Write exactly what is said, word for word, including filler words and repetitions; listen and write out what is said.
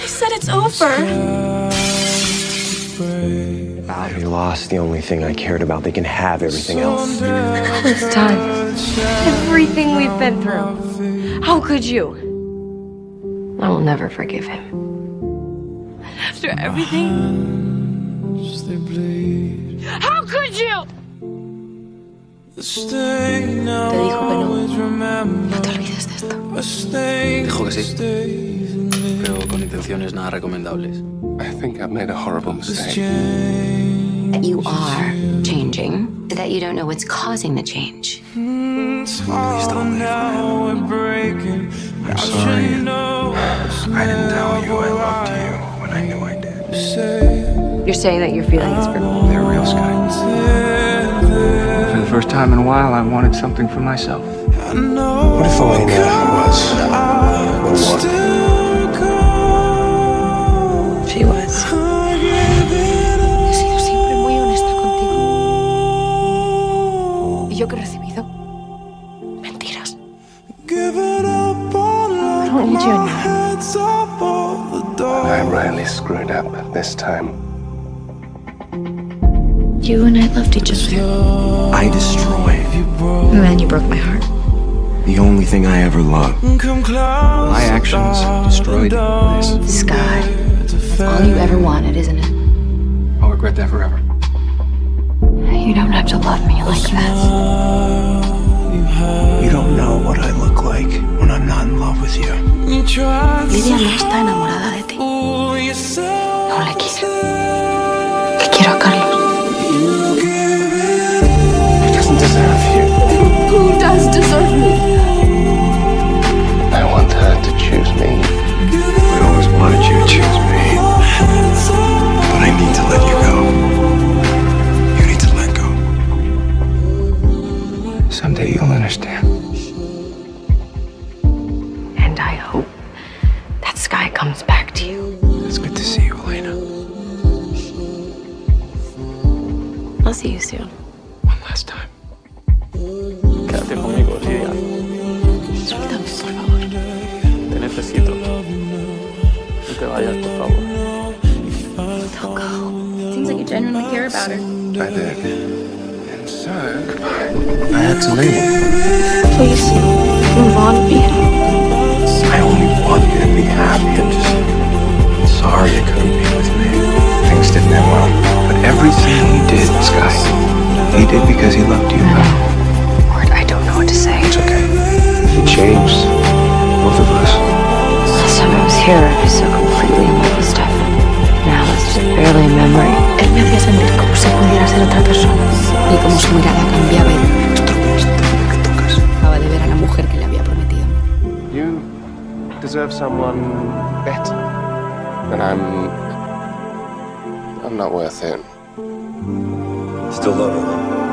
said it's over. They lost the only thing I cared about. They can have everything else. All this time. Everything we've been through. How could you? I will never forgive him. And after everything... How could you? Te dijo que no. No te olvides de esto. Dijo que sí. Pero con intenciones nada recomendables. I think I've made a horrible mistake. That you are changing, that you don't know what's causing the change. Please don't leave, man. I'm sorry. I didn't tell you I loved you when I knew I did. You're saying that your feeling is for me. They're real, Skye. For the first time in a while, I wanted something for myself. What if Elena was the one? She was. He sido siempre muy honesta contigo. Y yo que he recibido mentiras. I don't need you anymore. I really screwed up this time. You and I loved each other. I destroyed And then you broke my heart. the only thing I ever loved. My actions destroyed this. Skye, that's all you ever wanted, isn't it? I'll regret that forever. You don't have to love me like that. You don't know what I look like when I'm not in love with you. Lidia no está enamorada de ti. No le quiero. Que quiero a Carlos. He doesn't deserve you. Who does deserve me? I want her to choose me. I always wanted you to choose me. But I need to let you go. You need to let go. Someday you'll understand. And I hope that Skye comes back to you. It's good to see you, Elena. I'll see you soon. One last time. Quédate conmigo, Lidia. Suéltame, por favor. Te necesito. No te vayas, por favor. Don't go. Seems like you genuinely care about her. I did. And so, I had to leave. Please, move on, be happy. I only want you to be happy. I'm just sorry I couldn't be with me. Things didn't end well. But everything he did, Skye, he did because he loved you. Word, I don't know what to say. It's okay. He changed both of us. Last time I was here, I was so completely in love with Stefan. Now it's just barely a memory. Él me hacía sentir como si pudiera ser otra persona. Y como su mirada cambiaba y acababa de ver a la mujer que le había prometido. you deserve someone better. And I'm... I'm not worth it. Still love her.